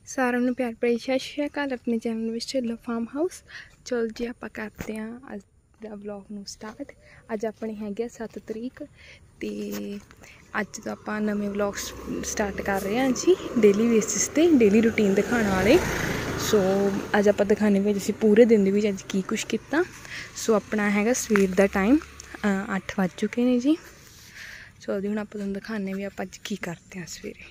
सारों नूं प्यार भरी सत श्री अकाल अपने चैनल में ढिल्लों फार्म हाउस। चलो जी आप करते हैं अज का ब्लॉग नूं स्टार्ट। अज अपने है 7 तरीक तो अज तो आप नवे ब्लॉग स्टार्ट कर रहे हैं जी डेली बेसिस पे डेली रूटीन दिखाने वाले। सो अज आप दिखाने भी असीं पूरे दिन भी अज की कुछ किया। सो अपना है सवेर का टाइम 8 बज चुके हैं जी। चलो जी हुण आप तुहानूं दिखाने भी आप अज की करते हैं सवेरे।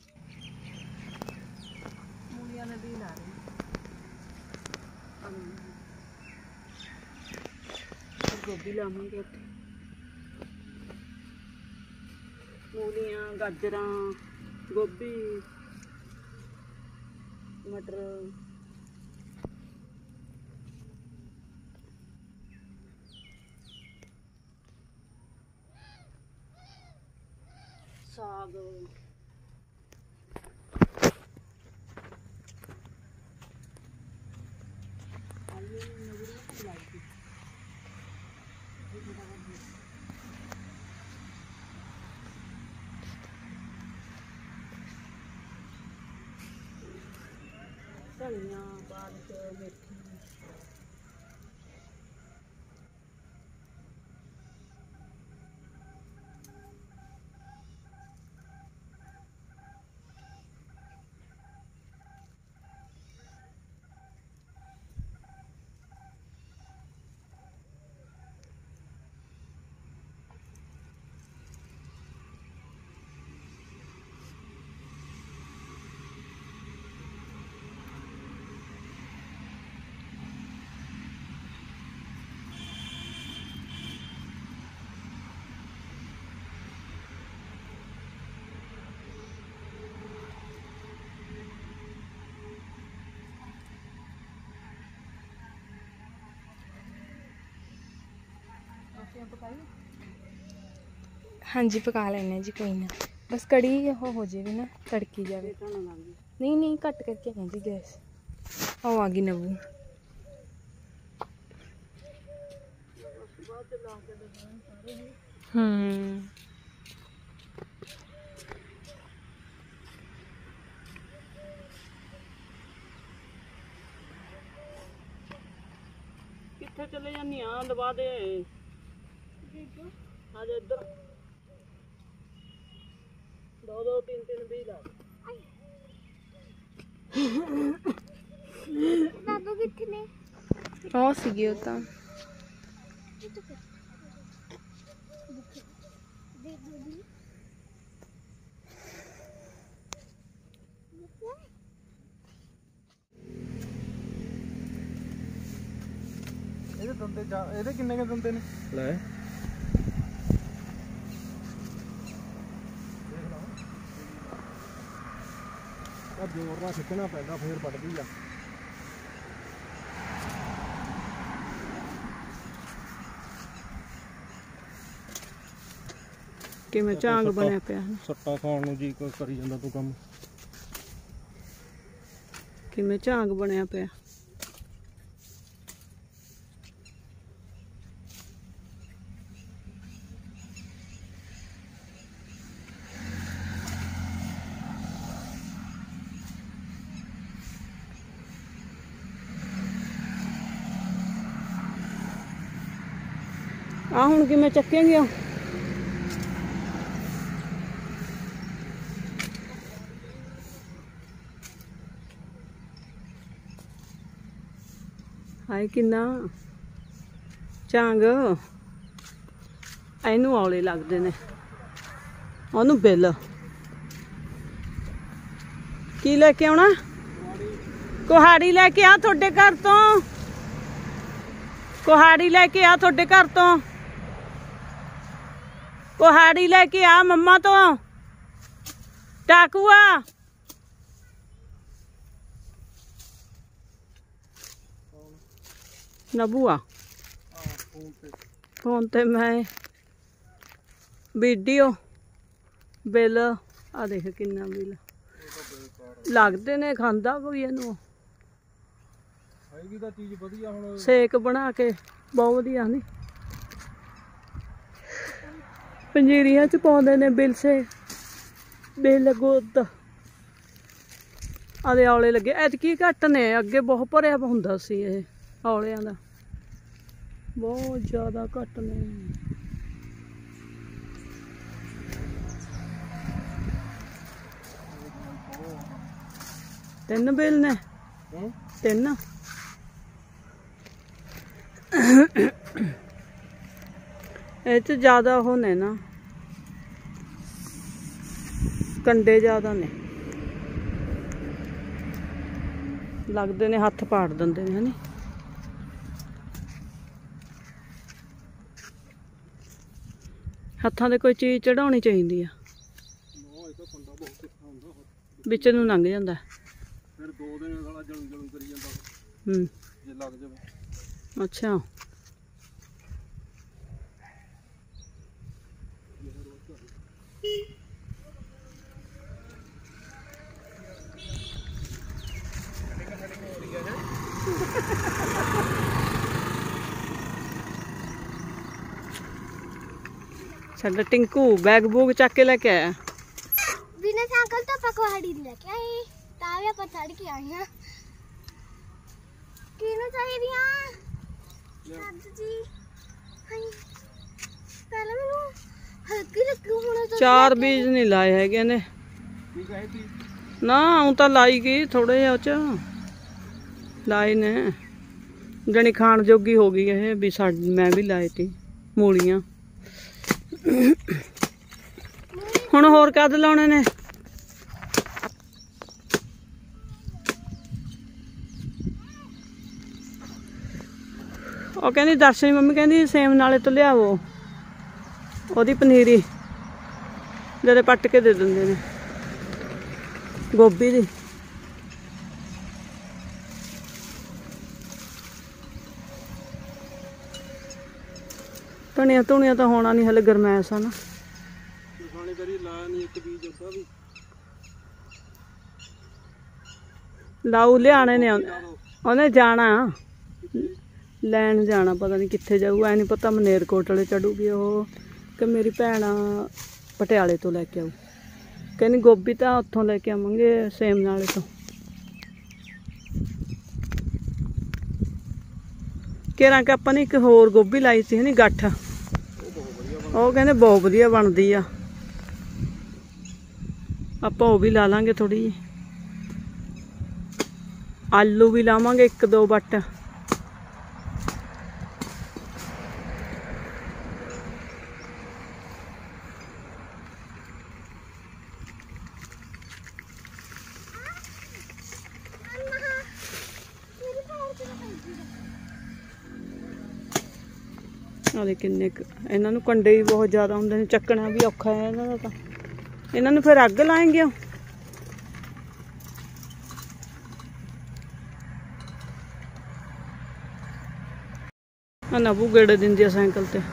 गोभी लावांगे उत्थे मूलियां गाजर गोभी मटर साग धनिया पालक मेथी हाँ जी पका लेने जी कोई ना, बस कड़ी हो जाए ना तड़की जाए। नहीं नहीं घट करके आए जी गैस। ओ आ गई नबू। कित्थे चले जानी आ दबा दे आज इधर 2 3 भी ला बाबू कितने ने ओ सीगे ओ ता ਇਹਦੇ ਕਿੰਨੇ ਕੇ ਦੰਦੇ ਨੇ ਲੈ ਆ ਜੋਰ ਨਾਲ ਖਿੱਚਣਾ ਪੈਂਦਾ ਫੇਰ ਪੜਦੀ ਆ। किवें झांग बनया पिया सट्टा खाण नूं जी कोई करी ਜਾਂਦਾ तू ਕੰਮ किवें झांग बनया पिया। आ हुण किवें चक्केंगे हाय किन्ना झांग इनू औले लगते ने ओनू बिल की लेके आना कुहाड़ी लेके आ थोड़े घर तो कुहाड़ी लेके आ थोड़े घर तो कुहाड़ी लेके आ मम्मा तो टाकुआ नबूआ फोन ते मैं वीडियो बिल आ देख किन्ना बिल लगते ने खांदा कोई इनू सेक बना के बहुत वधिया नहीं पंजीरियां च पाउंदे ने बिल से बिल गुद ਆਦੇ ਔਲੇ ਲੱਗੇ ਐਤਕੀ ਘੱਟ ਨੇ, ਅੱਗੇ ਬਹੁਤ ਭਰਿਆ ਹੁੰਦਾ ਸੀ ਇਹ ਔਲਿਆਂ ਦਾ, ਬਹੁਤ ਜ਼ਿਆਦਾ ਘੱਟ ਨੇ। ਤਿੰਨ ਬੇਲ ਨੇ, ਤਿੰਨ। ਇਹ ਚ ਜ਼ਿਆਦਾ ਉਹ ਨੇ ਨਾ, ਕੰਡੇ ਜ਼ਿਆਦਾ ਨੇ, ਲੱਗਦੇ ਨੇ ਹੱਥ ਪਾੜ ਦਿੰਦੇ ਨੇ ਹਨੀ। ਹੱਥਾਂ ਤੇ ਕੋਈ ਚੀਜ਼ ਚੜਾਉਣੀ ਚਾਹੀਦੀ ਆ, ਵਿੱਚ ਨੂੰ ਲੰਘ ਜਾਂਦਾ ਫਿਰ 2 ਦਿਨ ਸਾਲਾ ਜਲੂ ਜਲੂ ਕਰੀ ਜਾਂਦਾ ਜੇ ਲੱਗ ਜਾਵੇ। ਅੱਛਾ ਸਾਡਾ टिंकू बैग बूग चक के लेके आया। बिना साइकिल तो पकवाड़ी लेके आई, तावे पर चढ़ के आई हां। किनु चाहिए दादू जी? हाय पहले मैनू हल्की लगी होना तो 4 बीज नहीं लाए है ने ना, हूं तो लाई गई थोड़े जे लाए ने, जनी खाण जोगी हो गई है भी। मैं भी लाए थी मूलियां, हुण होर कद लाने ने। ਉਹ ਕਹਿੰਦੀ ਦਰਸ਼ਨੀ ਮੰਮੀ ਕਹਿੰਦੀ ਸੇਮ ਨਾਲੇ ਤੋਂ ਲਿਆਵੋ, ਉਹਦੀ ਪਨੀਰੀ ਜਦੇ ਪੱਟ ਕੇ ਦੇ ਦਿੰਦੇ ਨੇ ਗੋਭੀ ਦੀ। ਧਨੀਆ ਧੁਣੀਆਂ ਤਾਂ ਹੋਣਾ ਨਹੀਂ ਹਲੇ, ਗਰਮੈਸ਼ ਆ ਨਾ। ਲਾਊ ਲਿਆਣੇ ਨੇ, ਉਹਨੇ ਜਾਣਾ ਲੈਣ ਜਾਣਾ, ਪਤਾ ਨਹੀਂ ਕਿੱਥੇ ਜਾਊ, ਐ ਨਹੀਂ ਪਤਾ ਮਨੇਰਕੋਟ ਵਾਲੇ ਚੜੂਗੀ ਉਹ ਕਿ ਮੇਰੀ ਭੈਣ ਪਟਿਆਲੇ ਤੋਂ ਲੈ ਕੇ ਆਊ। ਕਹਿੰਦੀ ਗੋਭੀ ਤਾਂ ਉੱਥੋਂ ਲੈ ਕੇ ਆਵਾਂਗੇ ਸੇਮ ਨਾਲੇ ਤੋਂ। ਕਿਹੜਾ ਕਿ ਆਪਾਂ ਨੇ ਇੱਕ ਹੋਰ ਗੋਭੀ ਲਾਈ ਸੀ ਹਨੀ ਗੱਠ, ਉਹ ਕਹਿੰਦੇ ਬਹੁਤ ਵਧੀਆ ਬਣਦੀ ਆ, ਆਪਾਂ ਉਹ ਵੀ ਲਾ ਲਾਂਗੇ ਥੋੜੀ ਜਿਹੀ। ਆਲੂ ਵੀ ਲਾਵਾਂਗੇ 1-2 ਬੱਟ। ਆਲੇ ਕਿੰਨੇ ਇਹਨਾਂ ਨੂੰ ਕੰਡੇ ਵੀ ਬਹੁਤ ਜ਼ਿਆਦਾ ਹੁੰਦੇ ਨੇ, ਚੱਕਣਾ ਵੀ ਔਖਾ ਹੈ ਇਹਨਾਂ ਦਾ। ਤਾਂ ਇਹਨਾਂ ਨੂੰ ਫਿਰ ਅੱਗ ਲਾਏਂਗੇ ਨਾ ਬੂ ਗੇੜੇ ਦਿੰਦੀ ਆ ਸਾਈਕਲ ਤੇ।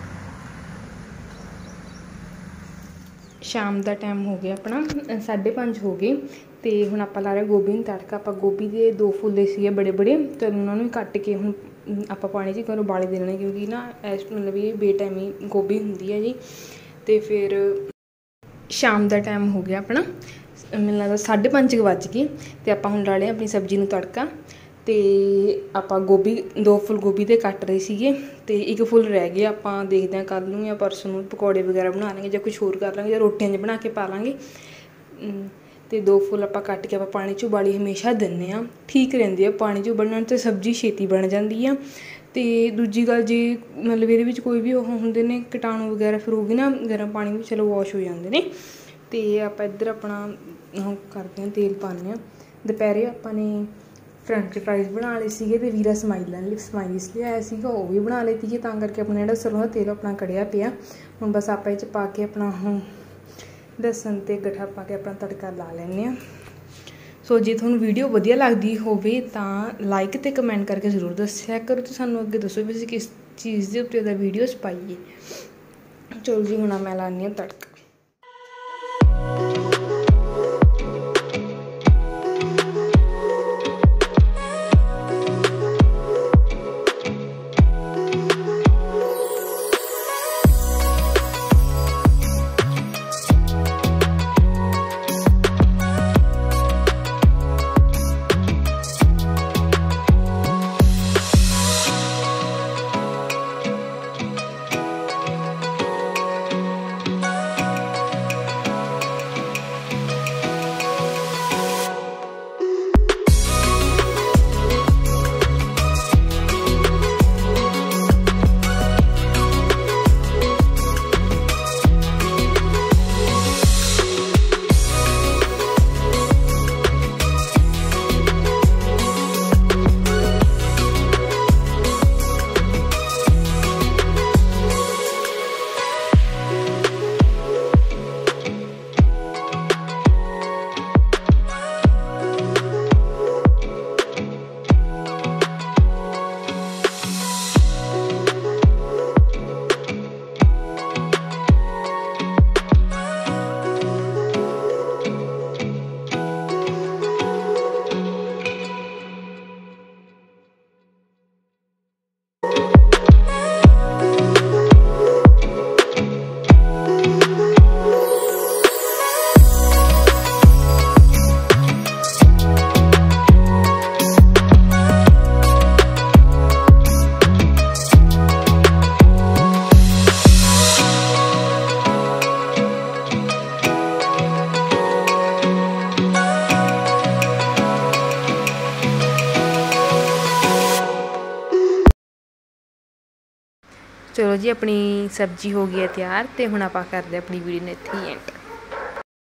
शाम का टाइम हो गया अपना 5:30 हो गए तो हुण आपां ला रहे गोभी नूं तड़का। आपां गोभी के 2 फुल्ले सीगे बड़े बड़े, तो उन्होंने कट के हुण आपां पानी च घरों उबाले देने, क्योंकि ना इस मतलब ये बेटाइमी गोभी हुंदी है जी। तो फिर शाम का टाइम हो गया अपना, मैनूं लगदा 5:30 बज गए। तो आपां हुण ला लिया अपनी सब्जी नूं तड़का। तो आपां गोभी 2 फुल गोभी के कट रहे सीगे, तो 1 फुल रह गया। आपां देखते हैं कल नूं या परसों नूं पकौड़े वगैरह बना लेंगे, या कुछ होर कर लेंगे, या रोटियां बना के पा लांगे। तो 2 फुल आपां कट के आपां पानी च उबाली हमेशा दिंदे आ, ठीक रहिंदी आ पानी च उबलण ते सब्जी छेती बन जाती है। तो दूजी गल जे मतलब ये कोई भी होंदे ने कीटाणु वगैरह, फिर वो भी ना गर्म पानी में चलो वॉश हो जाते हैं। तो आपां इधर अपना करते हैं, तेल पाने। दोपहरे आपां ने फ्रेंच फ्राइज बना ले सीगे, ते वीरा स्माइलिस लिया सीगा, वो भी बना लेती है। तां करके अपना जिहड़ा सरों दा तेल अपना कढ़िया पिया। हुण बस आपां इह च पा के अपना लसन ते गठा पा के अपना तड़का ला लैंदे आ। सो जे तुहानूं वीडियो वधिया लगदी होवे तां लाइक ते कमेंट करके जरूर दस्सिया करो, ते सानूं अगे दस्सो भी असीं किस चीज़ दे उत्ते दा वीडियोज़ पाइए। चलो जी हुण मैं लानी आ तड़का। चलो जी अपनी सब्जी हो गई है तैयार, तो हुण आपां करदे अपनी वीडियो ने इत्थे ही एंड।